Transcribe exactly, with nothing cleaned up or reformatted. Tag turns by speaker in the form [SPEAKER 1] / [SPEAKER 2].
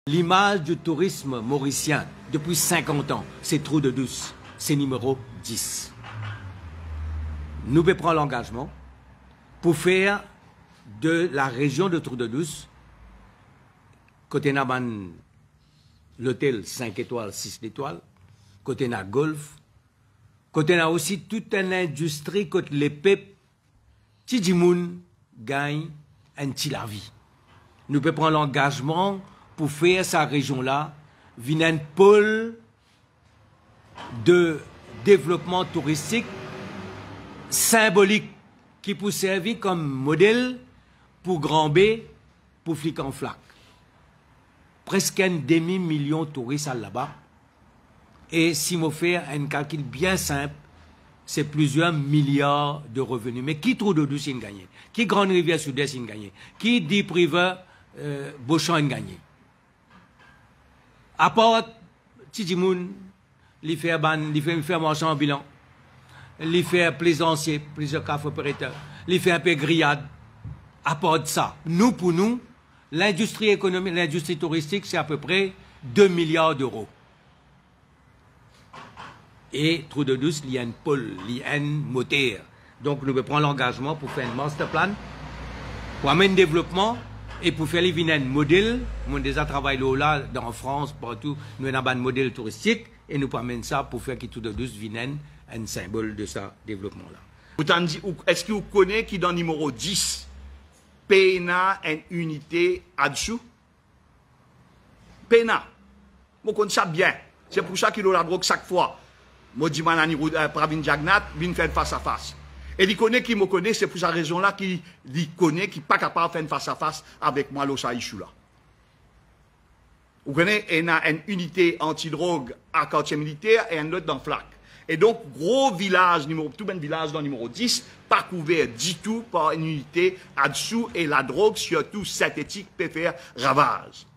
[SPEAKER 1] L'image du tourisme mauricien depuis cinquante ans, c'est Trou de Douce, c'est numéro dix. Nous pouvons prendre l'engagement pour faire de la région de Trou de Douce, côté Naban, l'hôtel cinq étoiles, six étoiles, côté na golf, côté na aussi toute une industrie, côté les peuples, Tidimoun gagne un petit la vie. Nous pouvons prendre l'engagement pour faire sa région-là, venir un pôle de développement touristique symbolique qui peut servir comme modèle pour Grand B, pour Flic en Flac. Presque un demi-million de touristes là-bas. Et si on fait un calcul bien simple, c'est plusieurs milliards de revenus. Mais qui Trou de Douce a gagné? Qui Grande Rivière Sud-Est a gagné? Qui dit privé euh, Beauchamp a gagné? À part Tidimoun, il fait ban, il fait faire marchand ambulant, il fait plaisancier, plusieurs cafés opérateurs, il fait un peu grillade. À part de ça, nous pour nous, l'industrie économique, l'industrie touristique, c'est à peu près deux milliards d'euros. Et Trou de Douce, il y a un pôle, il y a un moteur. Donc nous devons prendre l'engagement pour faire un master plan, pour amener un développement et pour faire les un modèle. Nous avons déjà travaillé là, en France, partout, nous avons un modèle touristique et nous pouvons amener ça pour faire que Trou de Douce vienne un symbole de ce développement-là.
[SPEAKER 2] Est-ce que vous connaissez qui dans le numéro dix, P N A une unité là-dessous? P N A, je connais ça bien. C'est pour ça qu'il a la drogue chaque fois. Je dis que Pravin Jagnat vient faire face à face. Et il connaît qui me connaît, c'est pour cette raison-là qu'il connaît, qui n'est pas capable de faire face à face avec moi, l'Osa Ichoula. Vous connaissez, il y a une unité anti-drogue à quartier militaire et un autre dans Flac. Et donc, gros village, numéro, tout un village dans le numéro dix, pas couvert du tout par une unité à dessous et la drogue, surtout synthétique, peut faire ravage.